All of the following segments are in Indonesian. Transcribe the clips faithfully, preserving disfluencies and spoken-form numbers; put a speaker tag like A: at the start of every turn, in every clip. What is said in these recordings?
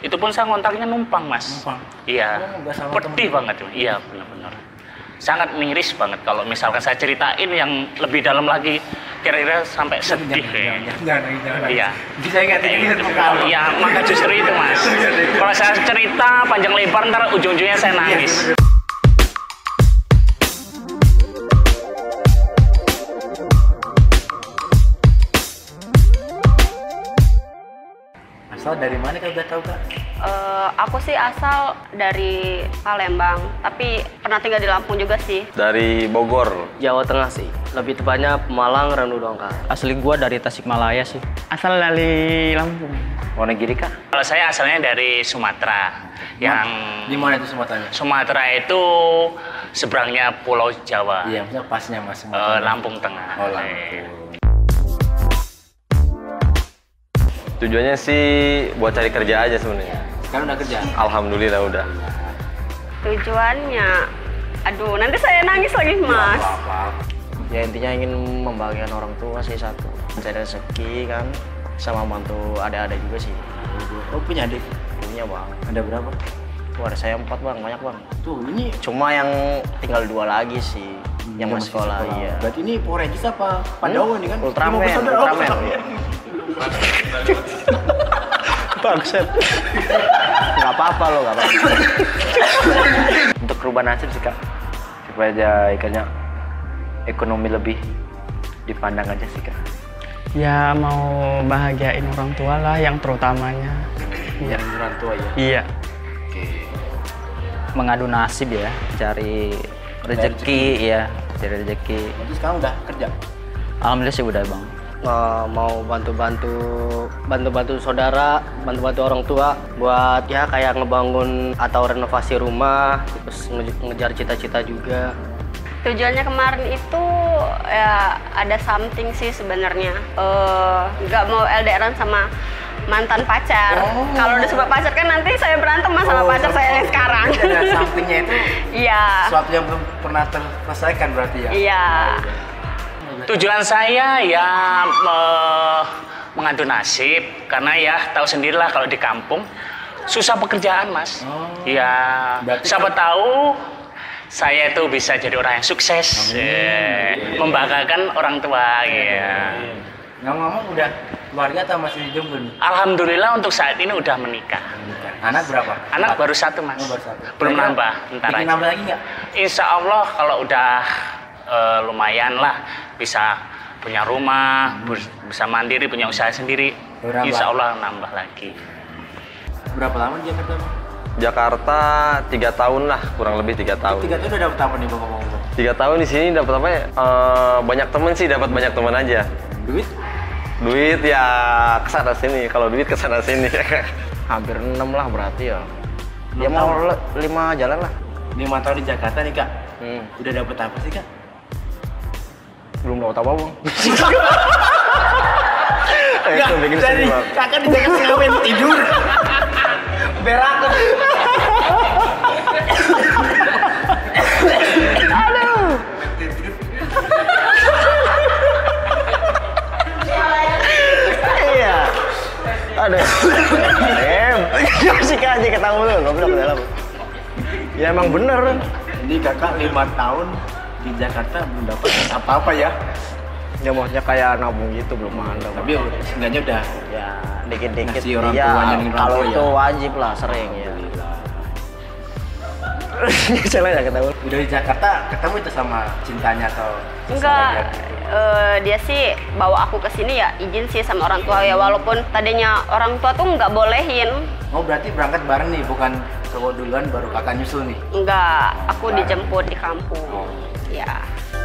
A: Itu pun saya ngontraknya numpang, Mas.
B: Numpang?
A: Iya.
B: Oh,
A: pedih banget. Iya, benar-benar. Sangat miris banget kalau misalkan saya ceritain yang lebih dalam lagi, kira-kira sampai sedih.
B: Jangan, jangan, jangan, jangan.
A: Iya.
B: Bisa nggak tinggal muka.
A: Iya, maka justru itu, Mas. Kalau saya cerita panjang lebar, ntar ujung-ujungnya saya nangis.
B: Asal dari mana Kak, udah tahu Kak?
C: Uh, aku sih asal dari Palembang, tapi pernah tinggal di Lampung juga sih.
D: Dari Bogor.
E: Jawa Tengah sih. Lebih tepatnya Malang, Randu Dongka.
F: Asli gua dari Tasikmalaya sih. Asal dari Lampung.
B: Wonogiri Kak?
A: Kalau saya asalnya dari Sumatera. Yang
B: di mana itu Sumatera?
A: Sumatera itu seberangnya Pulau Jawa.
B: Iya, maksudnya pasnya Mas.
A: Uh, Lampung Tengah.
B: Oh, Lampung.
D: Tujuannya sih buat cari kerja aja sebenarnya.
B: Sekarang udah kerja?
D: Alhamdulillah udah.
C: Tujuannya, aduh nanti saya nangis lagi Mas.
E: Ya intinya ingin membahagiakan orang tua sih satu. Mencari rezeki kan, sama bantu adik-adik juga sih.
B: Oh punya adik?
E: Punya bang.
B: Ada berapa?
E: Wah ada saya empat bang, banyak bang.
B: Tuh ini
E: cuma yang tinggal dua lagi sih, hmm, yang masih sekolah, sekolah. Iya.
B: Berarti ini Power Rangers apa? Pandawa hmm? nih kan?
E: Ultraman, Ultraman. Bangset. Gak apa-apa lo, gak apa-apa.
B: Untuk perubahan nasib sih Kak, supaya ikannya ekonomi lebih dipandang aja sih Kak.
F: Ya mau bahagiain orang tua lah yang terutamanya.
B: Iya. Orang tua ya?
F: Iya.
B: Oke.
F: Mengadu nasib ya, cari rezeki ya, cari rezeki.
B: Terus sekarang udah kerja?
F: Alhamdulillah sih udah bang.
E: Uh, mau bantu-bantu bantu-bantu saudara, bantu-bantu orang tua buat ya kayak ngebangun atau renovasi rumah, terus nge ngejar cita-cita juga.
C: Tujuannya kemarin itu ya ada something sih sebenarnya. Nggak uh, mau L D R-an sama mantan pacar. Oh. Kalau udah sempat pacar kan nanti saya berantem mas sama oh, pacar saya yang sekarang.
B: Jadi somethingnya itu
C: iya.
B: Sesuatu yang belum pernah terselesaikan berarti ya?
C: Iya.
A: Tujuan saya ya me mengadu nasib, karena ya tahu sendirilah kalau di kampung susah pekerjaan mas. Oh, ya siapa kan tahu saya itu bisa jadi orang yang sukses, oh, ya, iya, membanggakan orang tua. Ya.
B: Ngomong-ngomong udah keluarga atau masih jomblo nih?
A: Alhamdulillah untuk saat ini udah menikah.
B: Anak berapa?
A: Anak baru satu mas.
B: Oh, baru satu.
A: Belum Mereka nambah. Ntar aja.
B: Nambah lagi nggak?
A: Insya Allah kalau udah Uh, lumayan lah bisa punya rumah, hmm. bisa mandiri, punya usaha sendiri. Berapa? Insya Allah nambah lagi.
B: Berapa lama di Jakarta?
D: Jakarta tiga tahun lah, kurang lebih tiga tahun.
B: Tiga tahun udah dapet apa nih bang ngomong-ngomong?
D: Tiga tahun di sini dapat apa ya? Uh, banyak temen sih, dapat banyak teman aja.
B: Duit?
D: Duit ya kesana sini. Kalau duit kesana sini.
E: Hampir enam lah berarti ya. Ya mau lima jalan lah.
B: Lima tahun di Jakarta nih kak.
E: Hmm.
B: Udah dapet apa sih kak?
E: Belum dapat apa bang.
B: Nggak, dari kakak di Jakarta ngapain tidur? Berak.
C: Aduh.
E: Iya. Aduh. Em, masih aja ketemu lu, ngobrol ke dalam. Ya emang bener.
B: Ini kakak lima tahun di Jakarta belum dapat apa-apa ya?
E: Ya maksudnya kayak nabung gitu belum ada.
B: Tapi seenggaknya udah
E: ya dikit-dikit
B: ya.
E: Kalau itu ya wajib lah sering ya. Salah ya ketemu.
B: Udah di Jakarta ketemu itu sama cintanya atau?
C: Enggak. Uh, dia sih bawa aku ke sini ya izin sih sama orang tua ya, walaupun tadinya orang tua tuh nggak bolehin.
B: Oh berarti berangkat bareng nih, bukan cowok duluan baru kakak nyusul nih?
C: Enggak, aku bareng dijemput di kampung. Oh. Ya.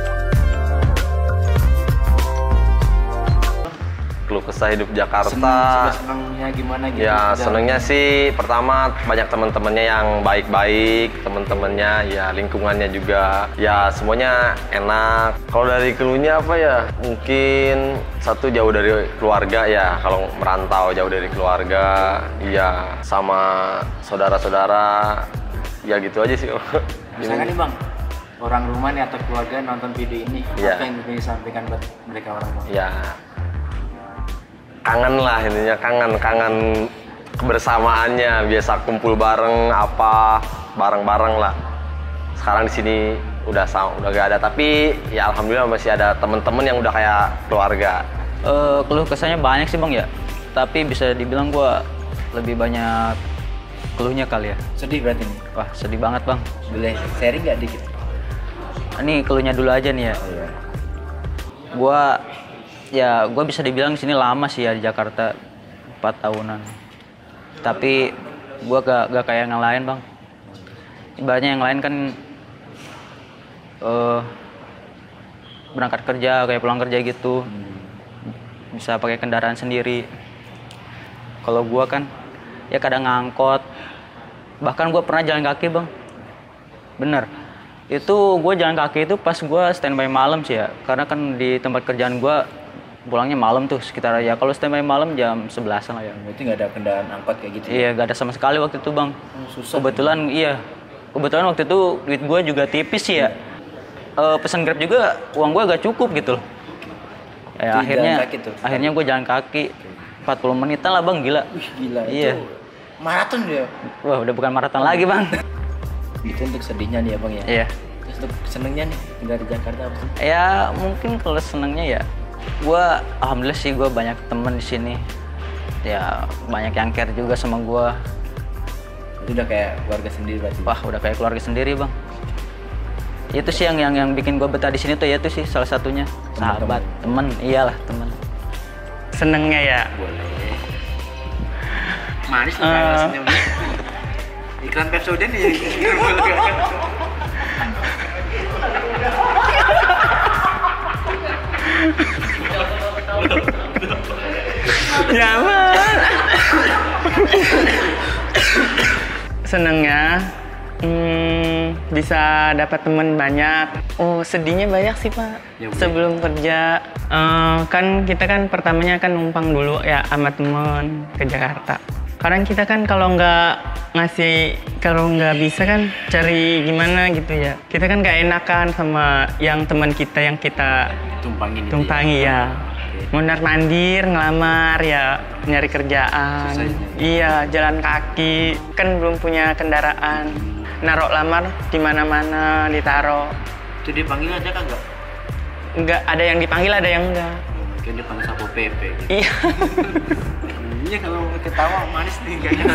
D: Keluh kesah hidup Jakarta.
B: Seneng, senengnya gimana gitu?
D: Ya senengnya sih pertama banyak teman-temannya yang baik-baik, teman-temannya ya lingkungannya juga ya semuanya enak. Kalau dari keluhnya apa ya? Mungkin satu jauh dari keluarga ya, kalau merantau jauh dari keluarga, ya sama saudara-saudara, ya gitu aja sih.
B: Misalkan nih bang, orang rumah nih atau keluarga nonton video ini, ya. Apa yang bisa disampaikan buat mereka orang tua?
D: Ya kangen lah intinya, kangen kangen kebersamaannya, biasa kumpul bareng apa bareng-bareng lah. Sekarang di sini udah sama, udah gak ada, tapi ya alhamdulillah masih ada temen-temen yang udah kayak keluarga.
G: Uh, keluh kesahnya banyak sih bang ya, tapi bisa dibilang gua lebih banyak keluhnya kali ya.
B: Sedih berarti nih?
G: Wah sedih banget bang.
B: Boleh sharing nggak dikit?
G: Ini keluhnya dulu aja nih ya.
B: Oh, iya.
G: Gua ya gua bisa dibilang di sini lama sih ya di Jakarta, empat tahunan. Tapi gua gak, gak kayak yang lain bang. Ibaratnya yang lain kan uh, berangkat kerja kayak pulang kerja gitu, bisa pakai kendaraan sendiri. Kalau gua kan ya kadang ngangkot, bahkan gua pernah jalan kaki bang. Bener, itu gua jalan kaki itu pas gua standby malam sih ya, karena kan di tempat kerjaan gua pulangnya malam tuh sekitar ya kalau standby malam jam sebelasan lah ya.
B: Berarti nggak ada kendaraan angkot kayak gitu?
G: Iya, gak ada sama sekali waktu itu bang.
B: Oh, susah.
G: Kebetulan iya, kebetulan waktu itu duit gua juga tipis sih ya. Uh, pesan Grab juga uang gua gak cukup gitu loh. Ya, akhirnya
B: kaki tuh.
G: akhirnya gua jalan kaki empat puluh menitan lah bang, gila.
B: Wih, gila.
G: Iya.
B: Itu maraton dia.
G: Wah, udah bukan maraton lagi bang.
B: Itu untuk sedihnya nih ya bang ya.
G: Iya.
B: Terus untuk senengnya nih tinggal di Jakarta apa sih?
G: Ya mungkin kalau senangnya ya, gua alhamdulillah sih gua banyak temen di sini. Ya banyak yang care juga sama gua.
B: Itu udah kayak keluarga sendiri berarti.
G: Wah, udah kayak keluarga sendiri bang. Itu sih yang yang yang bikin gua betah di sini tuh ya itu sih salah satunya. Sahabat, temen, iyalah temen.
F: Senengnya ya.
B: Boleh. Manis
F: Eh.
B: uh, senyumnya. Iklan Pepsodent ya.
F: Nyaman. Senengnya hmm, bisa dapat teman banyak. Oh, sedihnya banyak sih Pak.
B: Ya, boleh.
F: Sebelum kerja eh, kan kita kan pertamanya kan numpang dulu ya sama temen ke Jakarta. Karena kita kan kalau nggak ngasih, kalau nggak bisa kan cari gimana gitu ya. Kita kan nggak enakan sama yang teman kita yang kita
B: Tumpangin itu.
F: tumpangi ya. Mondar mandir, ngelamar ya, nyari kerjaan.
B: Susah ini.
F: Iya, jalan kaki. Kan belum punya kendaraan. Narok lamar di mana-mana ditaruh.
B: Itu dia panggil aja kan enggak?
F: Enggak, ada yang dipanggil, ada yang enggak.
B: Kayak dia panggil Sapo P P gitu.
F: Iya.
B: Iya kalau ketawa manis nih kayaknya.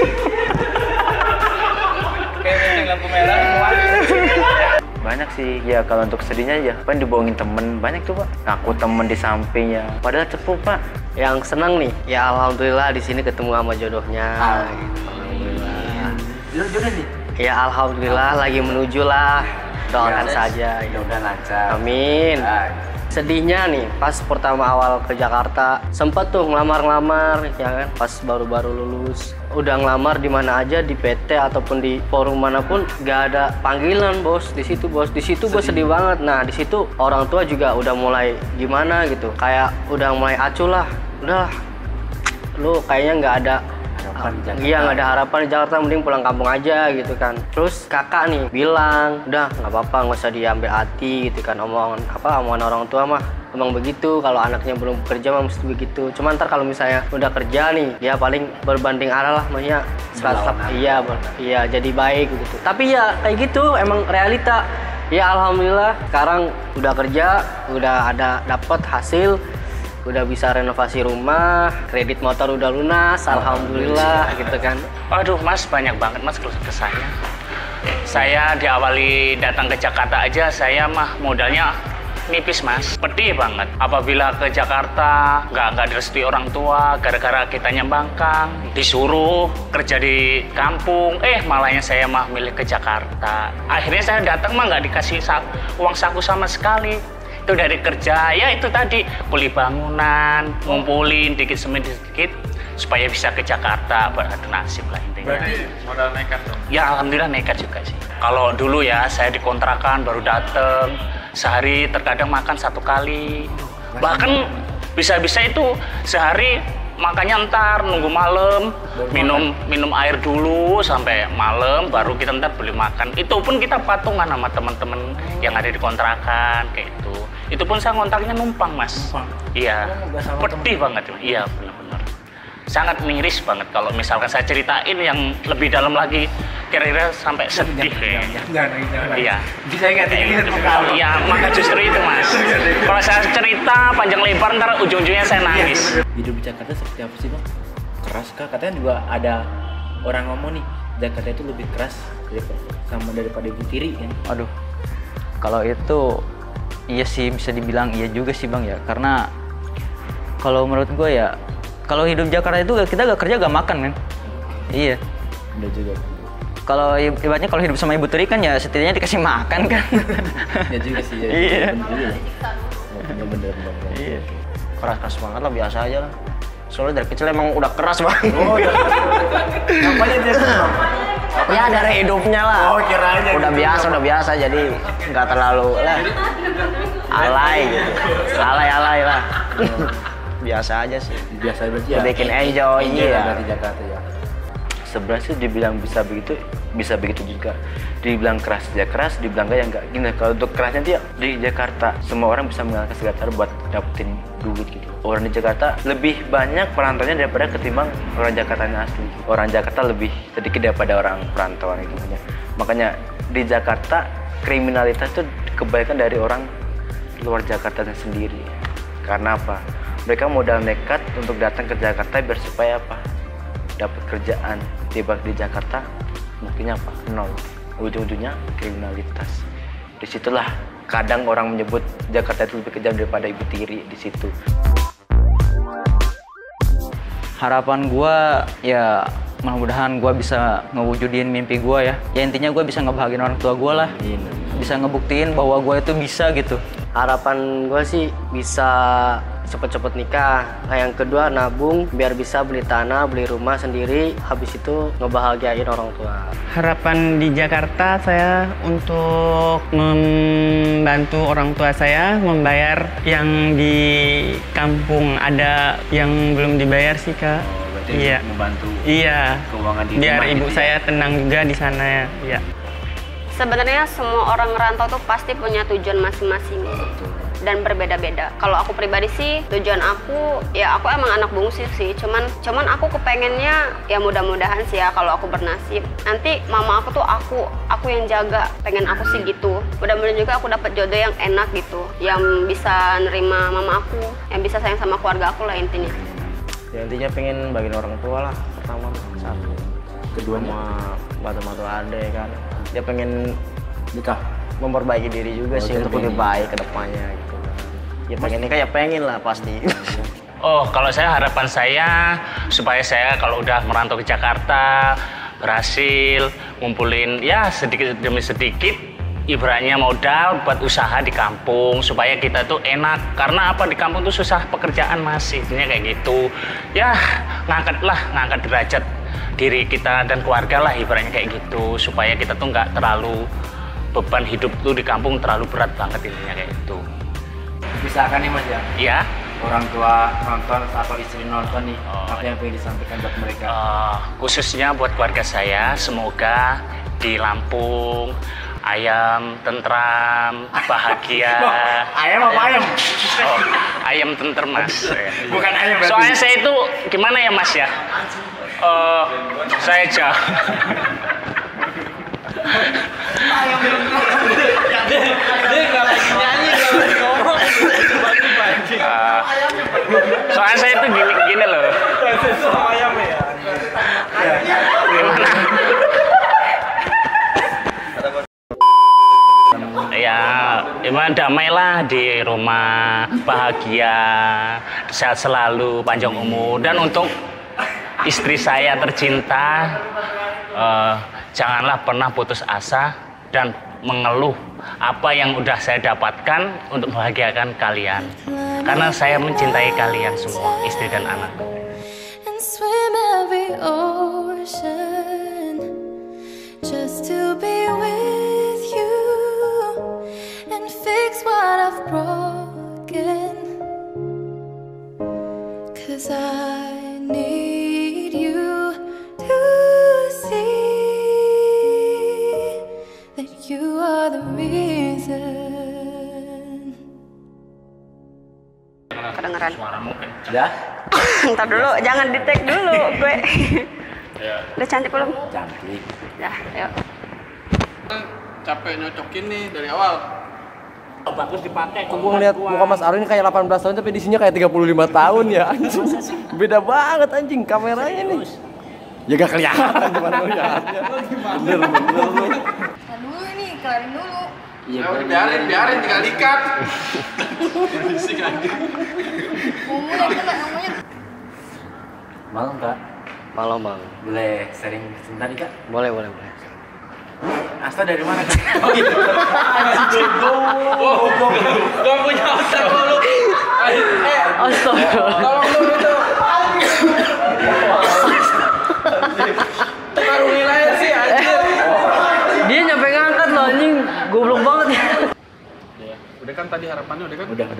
B: Kayak benteng lampu merah manis.
E: Banyak sih ya, kalau untuk sedihnya ya kan dibohongin temen banyak tuh pak, ngaku temen di sampingnya padahal cepu pak. Yang senang nih, ya alhamdulillah di sini ketemu sama jodohnya.
B: Alhamdulillah. Jodoh nih.
E: Ya alhamdulillah lagi menuju lah, doakan
B: Ya,
E: saja.
B: Ya udah lancar.
E: Amin.
B: Nah,
E: Sedihnya nih, pas pertama awal ke Jakarta, sempet tuh ngelamar-ngelamar, ya kan? Pas baru-baru lulus, udah ngelamar di mana aja, di P T ataupun di forum manapun, gak ada panggilan bos. Di situ bos, di situ gue sedih banget. Nah di situ orang tua juga udah mulai gimana gitu, kayak udah mulai acuh lah, udah, lu kayaknya nggak ada.
B: harapan di Jakarta.
E: Iya nggak ada harapan di Jakarta, mending pulang kampung aja gitu kan. Terus kakak nih bilang, udah nggak apa-apa, nggak usah diambil hati gitu kan, omongan apa omongan orang tua mah emang begitu, kalau anaknya belum bekerja mah mesti begitu. Cuma ntar kalau misalnya udah kerja nih, dia paling berbanding arah lah, maksudnya seratus iya ber- iya jadi baik gitu. Tapi ya kayak gitu emang realita. Ya alhamdulillah sekarang udah kerja, udah ada dapat hasil, udah bisa renovasi rumah, kredit motor udah lunas, alhamdulillah gitu kan.
A: Waduh mas, banyak banget mas keluh kesahnya. Saya diawali datang ke Jakarta aja, saya mah modalnya nipis mas, pedih banget. Apabila ke Jakarta nggak nggak direstui orang tua, gara-gara kita nyembangkang, disuruh kerja di kampung, eh malahnya saya mah milih ke Jakarta. Akhirnya saya datang mah nggak dikasih sa- uang saku sama sekali. Itu dari kerja, ya itu tadi beli bangunan, ngumpulin dikit demi dikit supaya bisa ke Jakarta, beradu nasib lah intinya.
B: Berarti modal nekat dong.
A: Ya alhamdulillah nekat juga sih. Kalau dulu ya saya dikontrakan baru dateng, sehari terkadang makan satu kali. Bahkan bisa-bisa itu sehari makannya ntar nunggu malam, minum minum air dulu sampai malam baru kita ntar beli makan. Itu pun kita patungan sama teman-teman yang ada di kontrakan kayak itu. Itu pun saya ngontraknya numpang mas.
B: Numpang?
A: Iya.
B: Oh, nggak sama
A: Pedih banget. Iya benar-benar. sangat miris banget kalau misalkan saya ceritain yang lebih dalam lagi, kira-kira sampai sedih kayaknya. Iya.
B: Bisa nggak gitu?
A: Iya, maka justru itu mas. Kalau saya cerita panjang lebar ntar ujung-ujungnya saya nangis.
B: Hidup di Jakarta seperti apa sih bang? Keras kah? Katanya juga ada orang ngomong nih, Jakarta itu lebih keras daripada, sama daripada Ibu Tiri kan?
G: Aduh, kalau itu iya sih bisa dibilang iya juga sih bang ya, karena kalau menurut gue ya, kalau hidup Jakarta itu kita gak kerja gak makan kan? Iya.
B: Udah juga.
G: Kalau ibaratnya kalau hidup sama Ibu Tiri kan ya setidaknya dikasih makan kan?
B: Ya juga sih. Ya,
G: iya.
B: Bener-bener.
G: Iya.
D: Keras-keras banget lah, biasa aja lah. Soalnya dari kecil emang udah keras banget.
B: Oh, udah. Apanya dia tuh?
D: Ya dari hidupnya lah.
B: Oh, kiranya
D: udah
B: gitu.
D: biasa, udah biasa jadi nggak terlalu lah. Alay gitu. Alay-alay lah. Biasa aja sih.
B: Biasa aja ya.
D: Bikin enjoy, iya.
B: Berarti Jakarta ya. Sebenarnya sih dibilang bisa begitu, bisa begitu juga. Dibilang keras ya keras, dibilang enggak ya enggak. Gini, kalau untuk kerasnya dia di Jakarta semua orang bisa mengalahkan segala cara buat dapetin duit gitu. Orang di Jakarta lebih banyak perantauannya daripada ketimbang orang Jakarta yang asli. Orang Jakarta lebih sedikit daripada orang perantauan itu makanya. Makanya di Jakarta kriminalitas itu kebanyakan dari orang luar Jakarta sendiri. Karena apa? Mereka modal nekat untuk datang ke Jakarta biar supaya apa? Dapat kerjaan. Tiba di Jakarta mungkinnya apa? Nol. Ujung-ujungnya kriminalitas. Disitulah kadang orang menyebut Jakarta itu lebih kejam daripada Ibu Tiri di situ.
G: Harapan gua ya mudah-mudahan gua bisa ngewujudin mimpi gua ya. Ya intinya gua bisa ngebahagiain orang tua gua lah. Bisa ngebuktiin bahwa gua itu bisa gitu.
E: Harapan gue sih bisa cepet-cepet nikah. Nah, yang kedua nabung biar bisa beli tanah, beli rumah sendiri. Habis itu ngebahagiain orang tua.
F: Harapan di Jakarta saya untuk membantu orang tua saya membayar yang di kampung ada yang belum dibayar sih kak.
B: Oh, berarti
F: iya.
B: membantu
F: iya.
B: keuangan di
F: biar
B: rumah
F: ibu
B: gitu
F: saya
B: ya?
F: tenang juga di sana ya. Iya.
C: Sebenarnya semua orang ngerantau tuh pasti punya tujuan masing-masing dan berbeda-beda. Kalau aku pribadi sih tujuan aku ya aku emang anak bungsu sih, cuman cuman aku kepengennya ya mudah-mudahan sih ya kalau aku bernasib nanti mama aku tuh aku aku yang jaga, pengen aku sih gitu. Mudah-mudahan juga aku dapat jodoh yang enak gitu, yang bisa nerima mama aku, yang bisa sayang sama keluarga aku lah intinya.
D: Ya intinya pengen bagiin orang tua lah pertama satu.
B: Kedua
D: Sama bantu-bantu adek kan. Dia pengen
B: nikah.
D: memperbaiki diri juga
B: Oh,
D: sih
B: dia
D: untuk lebih
B: pengen.
D: baik ke depannya gitu. Ya pengen nikah ya pengen lah pasti.
A: Oh, kalau saya harapan saya supaya saya kalau udah merantau ke Jakarta berhasil ngumpulin ya sedikit demi sedikit ibaratnya modal buat usaha di kampung supaya kita tuh enak. Karena apa di kampung tuh susah pekerjaan mas, intinya kayak gitu. Ya ngangkat lah, ngangkat derajat diri kita dan keluarga lah ibaratnya kayak gitu supaya kita tuh nggak terlalu beban hidup tuh di kampung terlalu berat banget intinya kayak gitu.
B: Misalkan nih mas ya,
A: Iya.
B: orang tua nonton atau istri nonton nih,
A: Oh.
B: apa yang pengen disampaikan buat mereka?
A: Uh, khususnya buat keluarga saya, semoga di Lampung ayam, tentram, bahagia.
B: Ayam apa ayam?
A: Oh, ayam tentrem mas.
B: Bukan ayam berarti.
A: Soalnya saya itu gimana ya mas ya? Uh, saya jauh. Uh, soalnya saya itu gini gini loh. Gimana? Ya, gimana damailah di rumah, bahagia, sehat selalu, panjang umur. Dan untuk istri saya tercinta, uh, janganlah pernah putus asa dan mengeluh apa yang udah saya dapatkan untuk membahagiakan kalian. Karena saya mencintai kalian semua, istri dan anak.
H: And swim every ocean just to be with you and fix what I've broken. 'Cause I need you to see that you are the reason.
C: Kedengeran.
B: Udah?
C: Ntar dulu, jangan di tag dulu gue. Udah cantik belum?
B: Cantik.
C: Ya, yuk.
I: Capek nyocokin nih dari awal.
A: Oh, bagus dipakai.
D: Kok gue ngeliat muka Mas Arwin kayak delapan belas tahun tapi di sini kayak tiga puluh lima tahun ya anjing. Beda banget anjing kameranya nih. Ya gak kelihatan gimana ngeliatnya. Bener bener lu.
H: Nah dulu ini, kelarin dulu.
I: Iya, ya, biarin, biarin tinggal dikat. Berisik anjing.
H: Ngomongnya kena, ngomongnya.
B: Malam Kak,
E: Malam bang.
B: boleh sharing sebentar nih Kak?
E: Boleh boleh boleh.
B: Asta dari mana Kak? Oh gitu.
I: Oh, gak punya otak lu. Eh,
E: Astaga.
I: tolong lu itu. Tukar wilayah sih anjir.
E: Dia nyampe ngangkat loh anjing. Goblok banget ya.
I: Udah kan tadi harapannya udah kan?
B: Udah